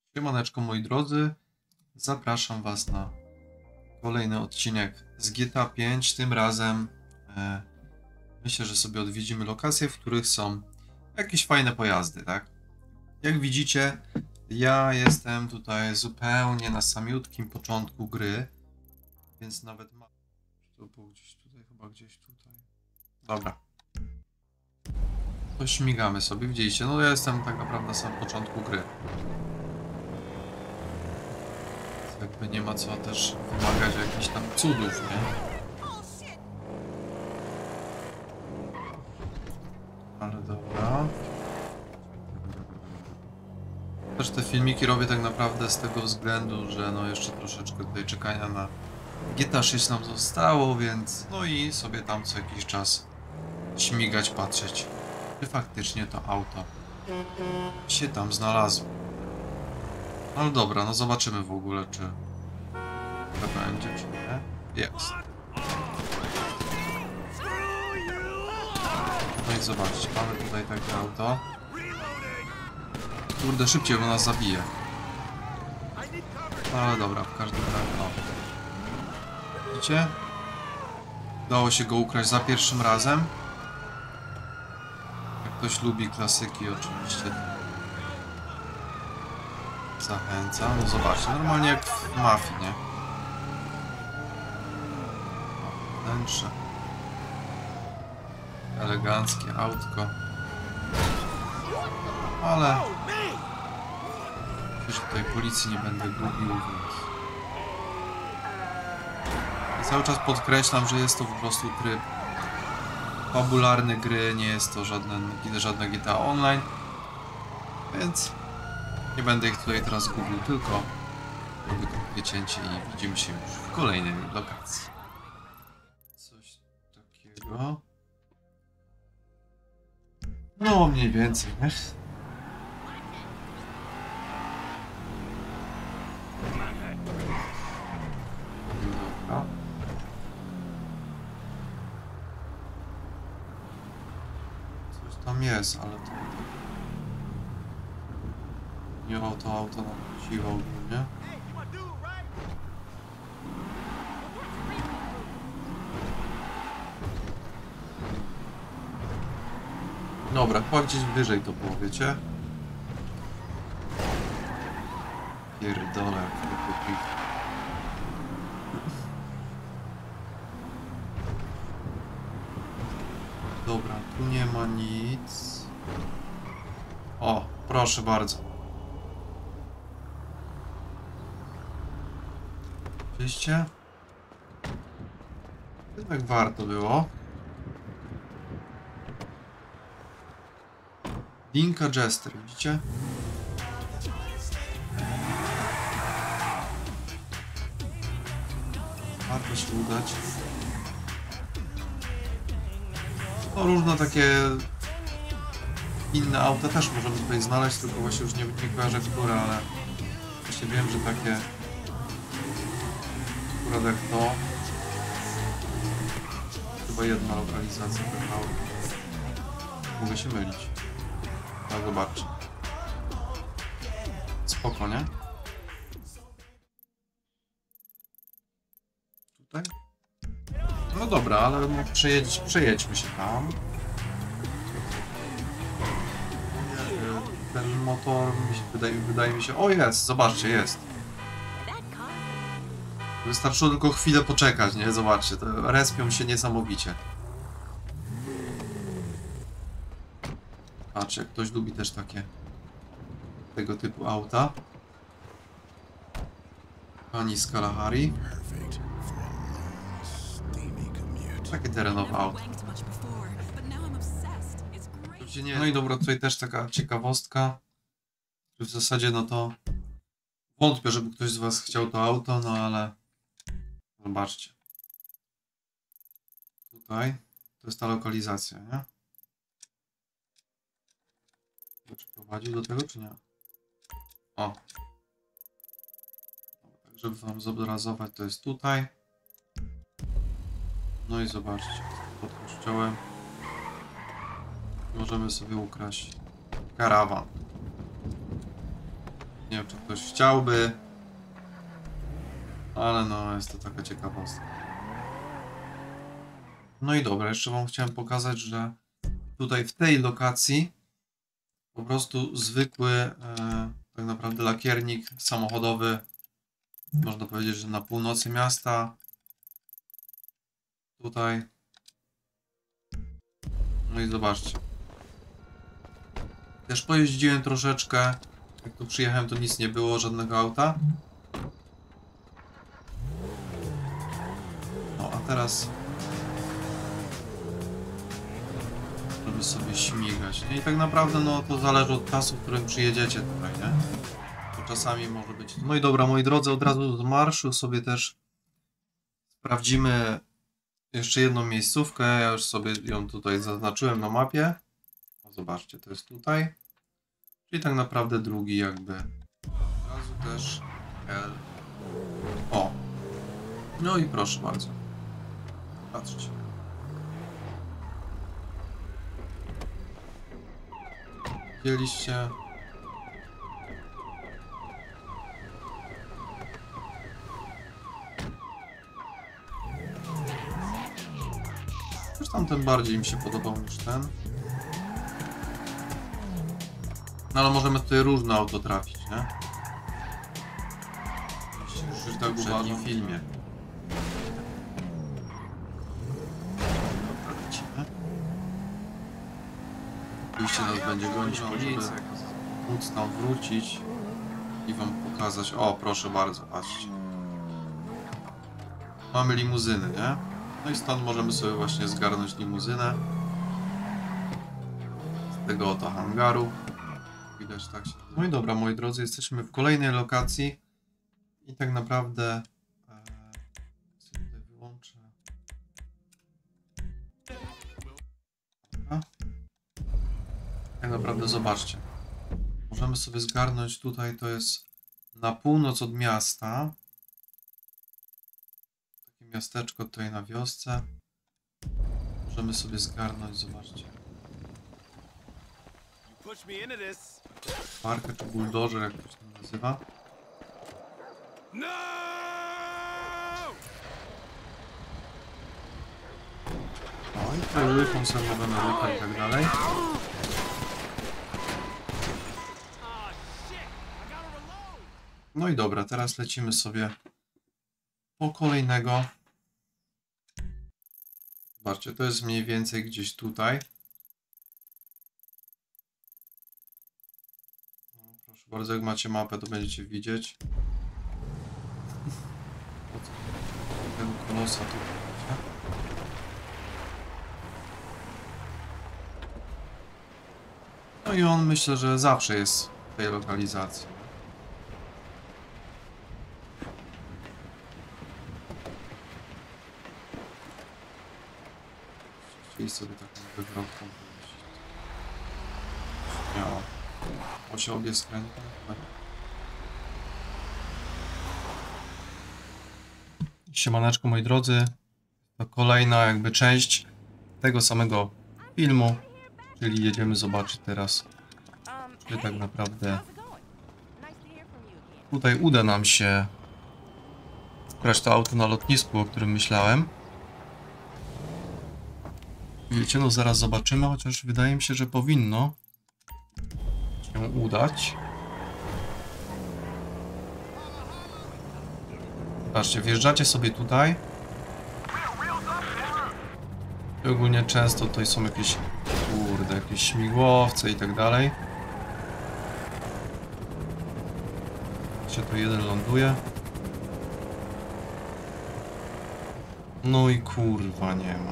Siemaneczko moi drodzy, zapraszam Was na kolejny odcinek z GTA 5. Tym razem myślę, że sobie odwiedzimy lokacje, w których są jakieś fajne pojazdy, tak? Jak widzicie, ja jestem tutaj zupełnie na samiutkim początku gry, więc nawet mam... To było gdzieś tutaj, chyba gdzieś tutaj. Dobra. To śmigamy sobie, widzieliście? No ja jestem tak naprawdę na samym początku gry. Jakby nie ma co też wymagać jakichś tam cudów, nie? Ale dobra. Też te filmiki robię tak naprawdę z tego względu, że no jeszcze troszeczkę tutaj czekania na GTA 6 nam zostało, więc no i sobie tam co jakiś czas śmigać, patrzeć, czy faktycznie to auto się tam znalazło. Ale dobra, no zobaczymy w ogóle, czy to będzie, czy nie. Jest. No i zobaczcie, mamy tutaj takie auto. Kurde, szybciej, bo nas zabije. Ale dobra, w każdym razie, no. Widzicie? Udało się go ukraść za pierwszym razem. Jak ktoś lubi klasyki, oczywiście zachęcam. No zobaczcie, normalnie jak w Mafii, nie? Wnętrze. Eleganckie autko. Ale przecież tutaj policji nie będę gubił, więc... I cały czas podkreślam, że jest to po prostu tryb fabularny gry, nie jest to żadne GTA Online, więc nie będę ich tutaj teraz gubił, tylko robię krótkie cięcie i widzimy się już w kolejnej lokacji. Coś takiego. No, mniej więcej, nie? Dobra. Coś tam jest, ale to... Nie o to auto nam siła ogólnie. Dobra, chyba gdzieś wyżej to było, wiecie? Pierdolę, jak Dobra, tu nie ma nic. O, proszę bardzo. Widzieliście? Jednak warto było. Dinka Jester, widzicie? Warto się udać. No różne takie inne auta też możemy tutaj znaleźć, tylko właśnie już nie kojarzę które, ale właśnie wiem, że takie akurat jak to chyba jedna lokalizacja tego auta. Mogę się mylić. No zobaczcie. Spoko, nie? Tutaj? No dobra, ale no przejedźmy się tam. Ten motor wydaje mi się... O, jest! Zobaczcie, jest. Wystarczyło tylko chwilę poczekać, nie? Zobaczcie, to respią się niesamowicie. Patrzcie, jak ktoś lubi też takie tego typu auta. Pani z Kalahari. Takie terenowe auto. No i dobra, tutaj też taka ciekawostka. W zasadzie no to wątpię, żeby ktoś z was chciał to auto, no ale zobaczcie. Tutaj to jest ta lokalizacja, nie? Czy prowadził do tego, czy nie? O. Tak, żeby wam zobrazować, to jest tutaj. No i zobaczcie, pod kościołem możemy sobie ukraść karawan. Nie wiem, czy ktoś chciałby. Ale no, jest to taka ciekawostka. No i dobra, jeszcze wam chciałem pokazać, że tutaj w tej lokacji po prostu zwykły tak naprawdę lakiernik samochodowy, można powiedzieć, że na północy miasta. Tutaj. No i zobaczcie. Też pojeździłem troszeczkę. Jak tu przyjechałem, to nic nie było, żadnego auta. No a teraz żeby sobie śmigać. Nie? I tak naprawdę no to zależy od czasu, w którym przyjedziecie tutaj, nie? Bo czasami może być... No i dobra, moi drodzy, od razu z marszu sobie też sprawdzimy jeszcze jedną miejscówkę. Ja już sobie ją tutaj zaznaczyłem na mapie. No zobaczcie, to jest tutaj. Czyli tak naprawdę drugi jakby. Od razu też L. O! No i proszę bardzo. Patrzcie. Widzieliście? Już tamten bardziej mi się podobał niż ten. No ale możemy tutaj różne auto trafić, nie? Już tak w poprzednim filmie. Dobra, lecimy. Oczywiście nas będzie gonić, żeby móc tam wrócić i wam pokazać. O, proszę bardzo, patrzcie. Mamy limuzyny, nie? No i stąd możemy sobie właśnie zgarnąć limuzynę. Z tego oto hangaru. Widać tak się... No i dobra, moi drodzy, jesteśmy w kolejnej lokacji. I tak naprawdę... sobie tutaj wyłączę. Dobra. Tak naprawdę zobaczcie. Możemy sobie zgarnąć tutaj, to jest na północ od miasta. Takie miasteczko tutaj na wiosce. Możemy sobie zgarnąć, zobaczcie. Parkę czy buldożer, jak to się nazywa. O, i tutaj łychą sobie możemy ruchać i tak dalej. No i dobra, teraz lecimy sobie po kolejnego. Zobaczcie, to jest mniej więcej gdzieś tutaj. No, proszę bardzo, jak macie mapę, to będziecie widzieć. Tego kolosa tu widzicie. No i on myślę, że zawsze jest w tej lokalizacji. Chcieli sobie taką wywrotką powiedzieć. Śmiało. Osie obie skrętne. Siemaneczko, moi drodzy. To kolejna jakby część tego samego filmu. Czyli jedziemy zobaczyć teraz, czy tak naprawdę tutaj uda nam się wkraść to auto na lotnisku, o którym myślałem. Wiecie, no zaraz zobaczymy, chociaż wydaje mi się, że powinno się udać. Patrzcie, wjeżdżacie sobie tutaj. I ogólnie często tutaj są jakieś, kurde, jakieś śmigłowce i tak dalej. Gdzie to jeden ląduje. No i kurwa nie ma.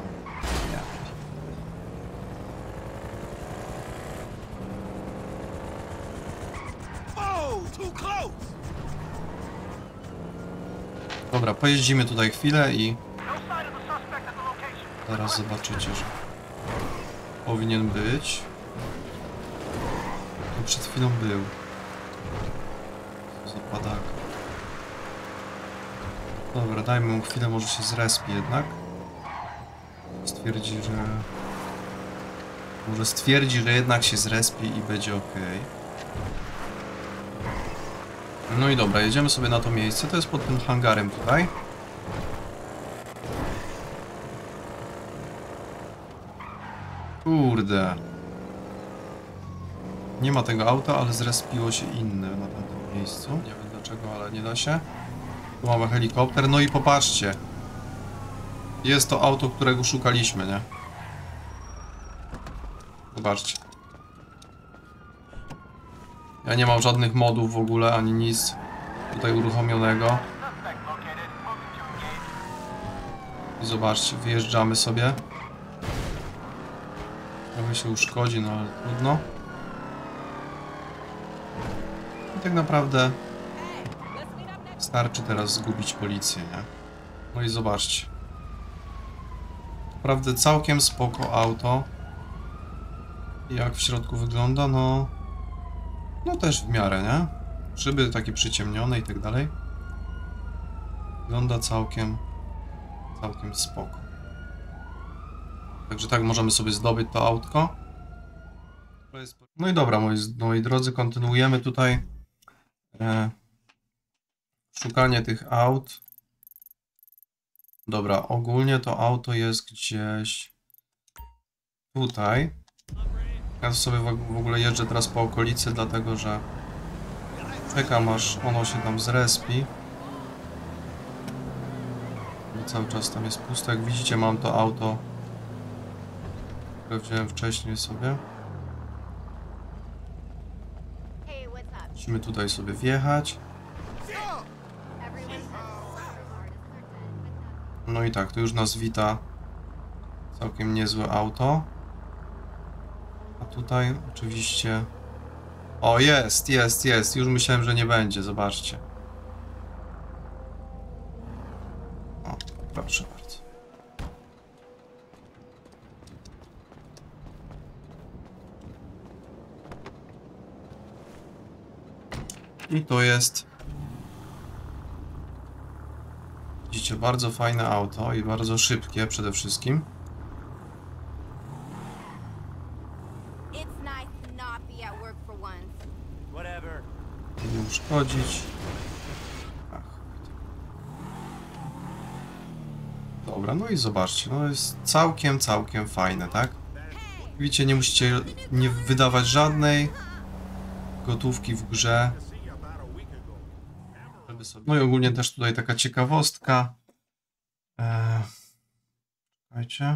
Dobra, pojeździmy tutaj chwilę i zaraz zobaczycie, że powinien być. No przed chwilą był. Co za padak. Dobra, dajmy mu chwilę, może się zrespi jednak. Stwierdzi, że... Może stwierdzi, że jednak się zrespi i będzie ok. No i dobra, jedziemy sobie na to miejsce. To jest pod tym hangarem tutaj. Kurde. Nie ma tego auta, ale zrespiło się inne na tamtym miejscu. Nie wiem dlaczego, ale nie da się. Tu mamy helikopter. No i popatrzcie. Jest to auto, którego szukaliśmy, nie? Zobaczcie. Ja nie mam żadnych modów w ogóle, ani nic tutaj uruchomionego. I zobaczcie, wyjeżdżamy sobie. Trochę się uszkodzi, no ale trudno. I tak naprawdę starczy teraz zgubić policję, nie? No i zobaczcie. Naprawdę całkiem spoko auto. I jak w środku wygląda, no... No też w miarę, nie? Szyby takie przyciemnione i tak dalej. Wygląda całkiem spoko. Także tak możemy sobie zdobyć to autko. No i dobra, moi drodzy, kontynuujemy tutaj szukanie tych aut. Dobra, ogólnie to auto jest gdzieś tutaj. Ja sobie w ogóle jeżdżę teraz po okolicy, dlatego że czekam aż ono się tam zrespi. Bo cały czas tam jest pusto. Jak widzicie, mam to auto, które wziąłem wcześniej sobie. Musimy tutaj sobie wjechać. No i tak, tu już nas wita całkiem niezłe auto. A tutaj oczywiście... O, jest. Już myślałem, że nie będzie, zobaczcie. O, proszę bardzo. I to jest... Widzicie, bardzo fajne auto i bardzo szybkie przede wszystkim. Nie uszkodzić. Ach. Dobra, no i zobaczcie, no jest całkiem fajne, tak? Widzicie, nie musicie nie wydawać żadnej gotówki w grze. No i ogólnie też tutaj taka ciekawostka. Czekajcie.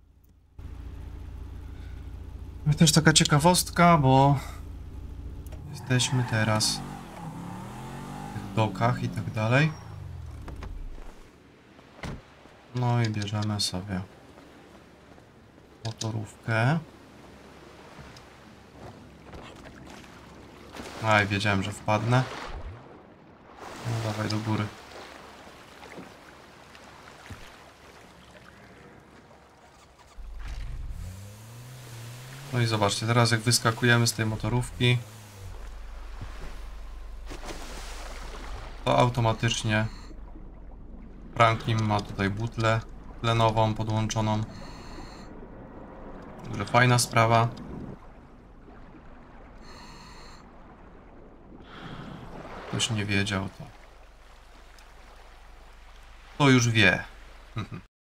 Też taka ciekawostka, bo jesteśmy teraz w tych dokach i tak dalej. No i bierzemy sobie motorówkę. Aj, wiedziałem, że wpadnę. No dawaj do góry. No i zobaczcie, teraz jak wyskakujemy z tej motorówki, to automatycznie Franklin ma tutaj butlę tlenową podłączoną. Także fajna sprawa. Ktoś nie wiedział, to już wie.